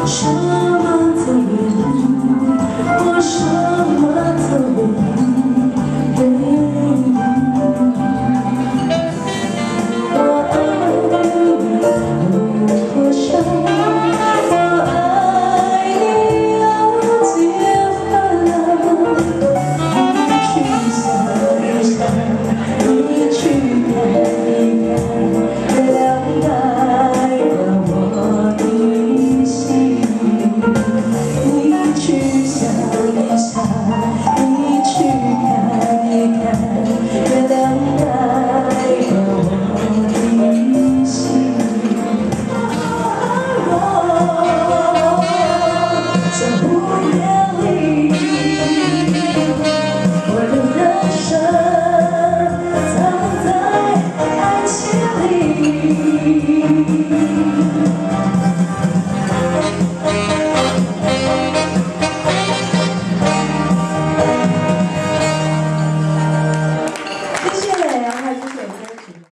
什么都愿，我什么都愿。我爱你有多深，我爱你有几分？你去想一想，你去看一看，月亮代表我的心。你去想一想，你去看一看，月亮代表我的心。在午夜里，我的人生藏在爱情里。